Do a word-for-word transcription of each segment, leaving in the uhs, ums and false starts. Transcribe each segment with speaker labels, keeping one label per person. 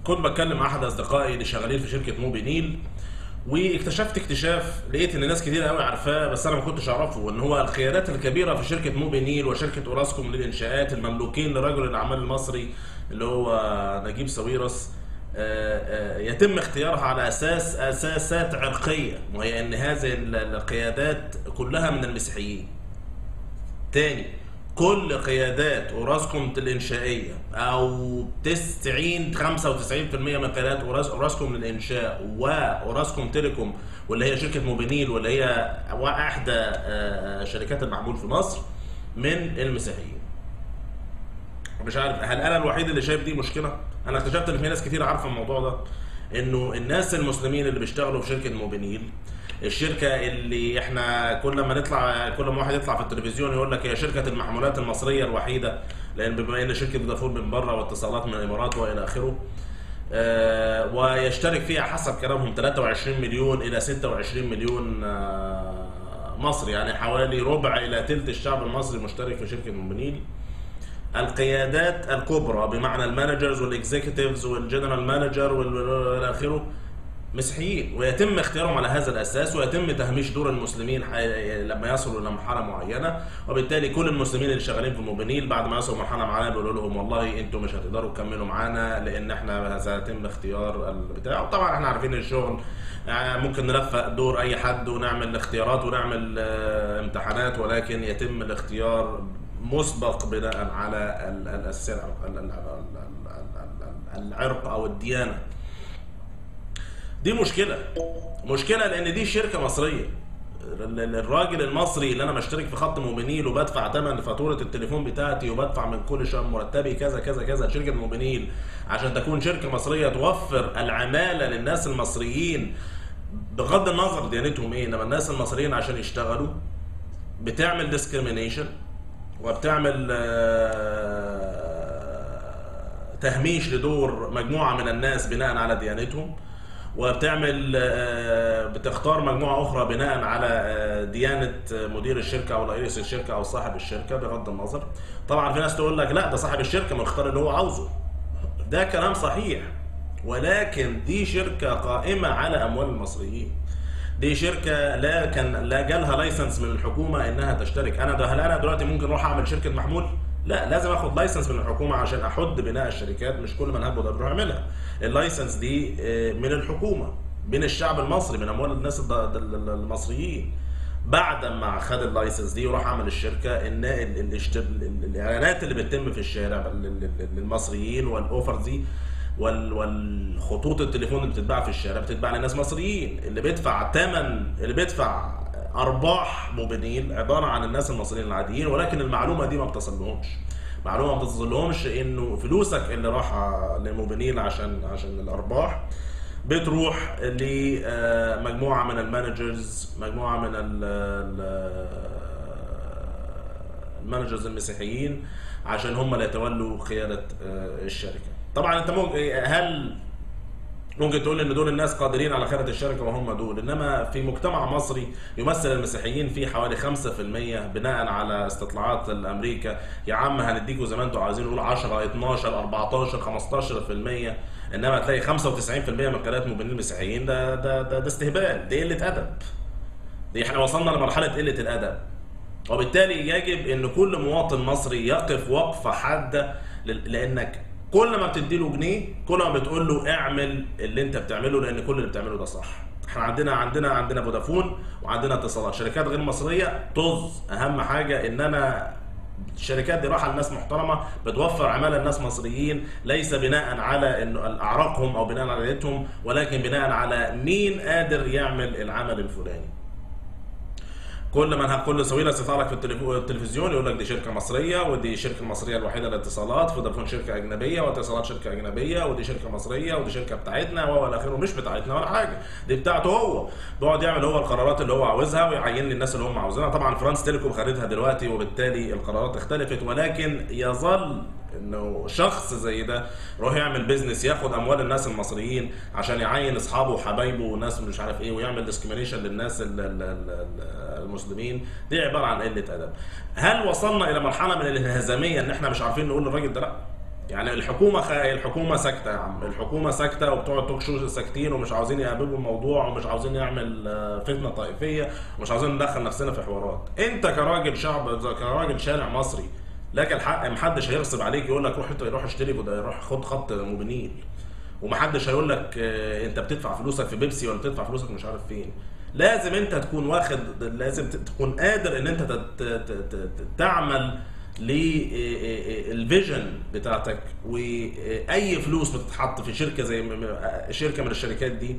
Speaker 1: كنت بتكلم مع احد اصدقائي اللي شغالين في شركه موبي نيل، واكتشفت اكتشاف لقيت ان ناس كتير قوي عارفاه بس انا ما كنتش اعرفه، ان هو القيادات الكبيره في شركه موبي نيل وشركه اوراسكوم للانشاءات المملوكين لرجل الاعمال المصري اللي هو نجيب ساويرس، آه، آه، يتم اختيارها على اساس اساسات عرقيه، وهي ان هذه القيادات كلها من المسيحيين. تاني، كل قيادات اوراسكوم الانشائيه او تسعين خمسة وتسعين بالمية من قيادات أوراس- اوراسكوم للانشاء واوراسكوم تيليكوم واللي هي شركه موبينيل واللي هي احدى آه، شركات المحمول في مصر من المسيحيين. مش عارف هل انا الوحيد اللي شايف دي مشكله؟ انا اكتشفت ان في ناس كتير عارفه الموضوع ده، انه الناس المسلمين اللي بيشتغلوا في شركه موبينيل، الشركه اللي احنا كل ما نطلع كل ما واحد يطلع في التلفزيون يقول لك هي شركه المحمولات المصريه الوحيده، لان بما ان شركه فودافون من بره واتصالات من الامارات والى اخره، آه ويشترك فيها حسب كلامهم ثلاثة وعشرين مليون الى ستة وعشرين مليون آه مصري، يعني حوالي ربع الى ثلث الشعب المصري مشترك في شركه موبينيل. القيادات الكبرى بمعنى المانجرز والاكزيكتيفز والجنرال مانجر والى اخره مسيحيين، ويتم اختيارهم على هذا الاساس، ويتم تهميش دور المسلمين لما يصلوا الى مرحله معينه، وبالتالي كل المسلمين اللي شغالين في موبينيل بعد ما يصلوا مرحله معانا بيقولوا لهم والله انتم مش هتقدروا تكملوا معانا لان احنا سيتم اختيار البتاع. وطبعا احنا عارفين الشغل يعني ممكن نلفق دور اي حد ونعمل اختيارات ونعمل اه امتحانات، ولكن يتم الاختيار مسبق بناء على الاساس العرق او الديانه. دي مشكلة مشكلة لأن دي شركة مصرية. الراجل المصري اللي أنا مشترك في خط موبينيل وبدفع ثمن فاتورة التليفون بتاعتي وبدفع من كل شهر مرتبي كذا كذا كذا شركة موبينيل عشان تكون شركة مصرية توفر العمالة للناس المصريين بغض النظر ديانتهم إيه، إنما الناس المصريين عشان يشتغلوا بتعمل ديسكريمينيشن وبتعمل تهميش لدور مجموعة من الناس بناء على ديانتهم، وبتعمل بتختار مجموعه اخرى بناء على ديانه مدير الشركه او رئيس الشركه او صاحب الشركه بغض النظر. طبعا في ناس تقول لك لا ده صاحب الشركه مختار اللي هو عاوزه، ده كلام صحيح، ولكن دي شركه قائمه على اموال المصريين. دي شركه لا كان لا جالها لايسنس من الحكومه انها تشترك. انا ده هل انا دلوقتي ممكن اروح اعمل شركه محمول؟ لا، لازم اخد لايسنس من الحكومه عشان احد بناء الشركات، مش كل من هب ودب يروح يعملها. اللايسنس دي من الحكومه من الشعب المصري من اموال الناس المصريين. بعد ما خد اللايسنس دي وراح عمل الشركه، ان الاعلانات اللي بتتم في الشارع للمصريين والاوفرز دي والخطوط التليفون اللي بتتباع في الشارع بتتباع لناس مصريين. اللي بيدفع ثمن اللي بيدفع ارباح موبينيل عباره عن الناس المصريين العاديين، ولكن المعلومه دي ما بتصلهمش. معلومه ما بتصلهمش انه فلوسك اللي راحه لموبينيل عشان عشان الارباح بتروح لمجموعه من المانجرز، مجموعه من المانجرز المسيحيين عشان هم اللي يتولوا قياده الشركه. طبعا انت ممكن هل ممكن تقول ان دول الناس قادرين على خيانه الشركه وهم دول، انما في مجتمع مصري يمثل المسيحيين فيه حوالي خمسة في المية بناء على استطلاعات الامريكا. يا عم هنديكوا زي ما انتوا عايزين نقول عشرة اتناشر اربعتاشر خمستاشر في المية، انما تلاقي خمسة وتسعين في المية من قيادات موبينيل المسيحيين. ده ده ده, ده استهبال، دي قله ادب. دي احنا وصلنا لمرحله قله الادب، وبالتالي يجب ان كل مواطن مصري يقف وقفه حاده، لانك كل ما بتدي له جنيه كل ما بتقول له اعمل اللي انت بتعمله، لان كل اللي بتعمله ده صح. احنا عندنا عندنا عندنا فودافون وعندنا اتصالات، شركات غير مصريه طز. اهم حاجه ان انا الشركات دي راحه لناس محترمه بتوفر عماله لناس مصريين، ليس بناء على انه اعراقهم او بناء على دينتهم، ولكن بناء على مين قادر يعمل العمل الفلاني. كل ما كل سويرس يطلع لك في التلفزيون يقول لك دي شركه مصريه، ودي شركه المصريه الوحيده للاتصالات، فودافون شركه اجنبيه، واتصالات شركه اجنبيه، ودي شركه مصريه، ودي شركه بتاعتنا والى اخره. مش بتاعتنا ولا حاجه، دي بتاعته هو. بيقعد يعمل هو القرارات اللي هو عاوزها ويعين لي الناس اللي هم عاوزينها. طبعا فرانس تيليكوم خدتها دلوقتي وبالتالي القرارات اختلفت، ولكن يظل انه شخص زي ده يروح يعمل بيزنس ياخد اموال الناس المصريين عشان يعين اصحابه وحبايبه وناس مش عارف ايه ويعمل ديسكريميشن للناس المسلمين. دي عباره عن قله ادب. هل وصلنا الى مرحله من الانهزاميه ان احنا مش عارفين نقول للراجل ده لا؟ يعني الحكومه خ... الحكومه ساكته يا عم، الحكومه ساكته وبتوع التوك شو ساكتين ومش عاوزين يقابلوا الموضوع ومش عاوزين يعمل آه، فتنه طائفيه ومش عاوزين ندخل نفسنا في حوارات. انت كراجل شعب، كراجل شارع مصري لك الحق، محدش هيغصب عليك يقول لك روح روح اشتري وده روح خد خط موبينيل، ومحدش هيقول لك آه، انت بتدفع فلوسك في بيبسي ولا بتدفع فلوسك مش عارف فين. لازم انت تكون واخد، لازم تكون قادر ان انت تت- تت- تت- تعمل للفيجن بتاعتك. واي فلوس بتتحط في شركه زي م- م- شركه من الشركات دي،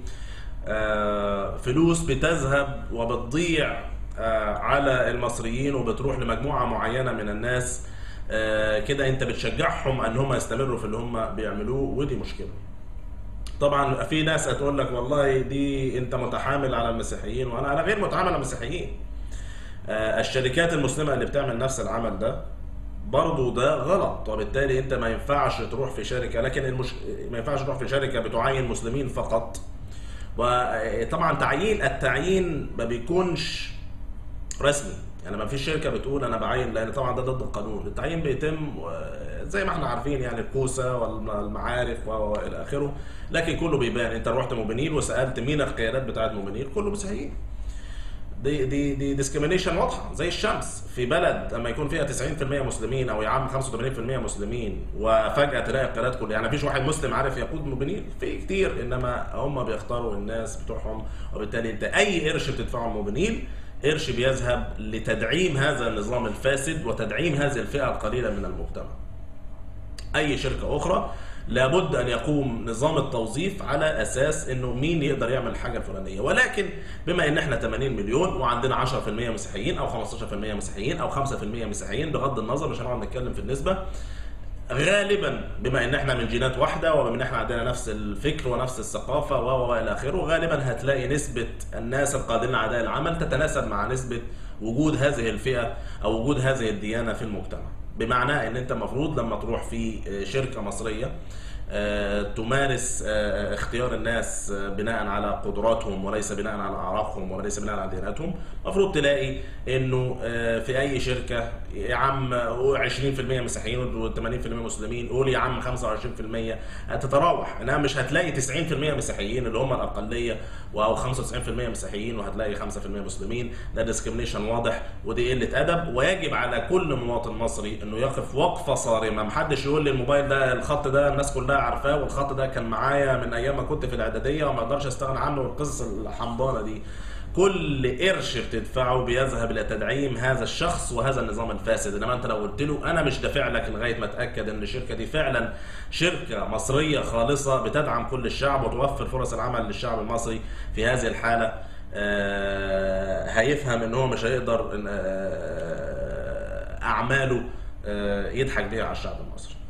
Speaker 1: آه، فلوس بتذهب وبتضيع آه، على المصريين وبتروح لمجموعه معينه من الناس. آه، كده انت بتشجعهم ان هم يستمروا في اللي هم بيعملوه، ودي مشكله. طبعا في ناس هتقول لك والله دي انت متحامل على المسيحيين، وانا انا غير متحامل على المسيحيين. آه، الشركات المسلمه اللي بتعمل نفس العمل ده برضه ده غلط، وبالتالي انت ما ينفعش تروح في شركه، لكن المش... ما ينفعش تروح في شركه بتعين مسلمين فقط. وطبعا تعيين التعيين ما بيكونش رسمي، يعني ما فيش شركه بتقول انا بعين، لان طبعا ده ضد القانون. التعيين بيتم آه، زي ما احنا عارفين، يعني الكوسه والمعارف والى اخره، لكن كله بيبان. انت رحت موبينيل وسالت مين القيادات بتاعت موبينيل، كله مسيحيين. دي دي دي ديسكريميشن واضحه زي الشمس. في بلد لما يكون فيها تسعين في المية مسلمين او يا عم خمسة وثمانين في المية مسلمين، وفجاه تلاقي القيادات كلها، يعني مفيش واحد مسلم عارف يقود موبينيل، في كتير، انما هم بيختاروا الناس بتوعهم. وبالتالي انت اي قرش بتدفعه موبينيل قرش بيذهب لتدعيم هذا النظام الفاسد وتدعيم هذه الفئه القليله من المجتمع. اي شركه اخرى لابد ان يقوم نظام التوظيف على اساس انه مين يقدر يعمل الحاجه الفلانيه. ولكن بما ان احنا ثمانين مليون وعندنا عشرة في المية مسيحيين او خمستاشر في المية مسيحيين او خمسة في المية مسيحيين، بغض النظر مش هنقعد نتكلم في النسبه، غالبا بما ان احنا من جينات واحده وبما ان احنا عندنا نفس الفكر ونفس الثقافه و والى اخره، غالبا هتلاقي نسبه الناس القادرين على اداء العمل تتناسب مع نسبه وجود هذه الفئه او وجود هذه الديانه في المجتمع. بمعنى ان انت المفروض لما تروح في شركه مصريه آه، تمارس آه، اختيار الناس آه، بناء على قدراتهم وليس بناء على اعرافهم وليس بناء على دياناتهم. المفروض تلاقي انه آه، في اي شركه يا عم عشرين في المية مسيحيين و80% مسلمين، قول يا عم خمسة وعشرين في المية، هتتراوح. انها مش هتلاقي تسعين في المية مسيحيين اللي هم الاقليه او خمسة وتسعين في المية مسيحيين وهتلاقي خمسة في المية مسلمين. ده ديسكريميشن واضح ودي قله ادب، ويجب على كل مواطن مصري انه يقف وقفه صارمه. محدش يقول لي الموبايل ده الخط ده الناس كلها عارفاه والخط ده كان معايا من ايام ما كنت في الاعداديه وما اقدرش استغنى عنه، والقصص الحمضانه دي. كل قرش بتدفعه بيذهب الى تدعيم هذا الشخص وهذا النظام الفاسد. انما انت لو قلت له انا مش دافع لك لغايه ما اتاكد ان الشركه دي فعلا شركه مصريه خالصه بتدعم كل الشعب وتوفر فرص العمل للشعب المصري، في هذه الحاله آه هيفهم ان هو مش هيقدر آه اعماله آه يضحك بيها على الشعب المصري.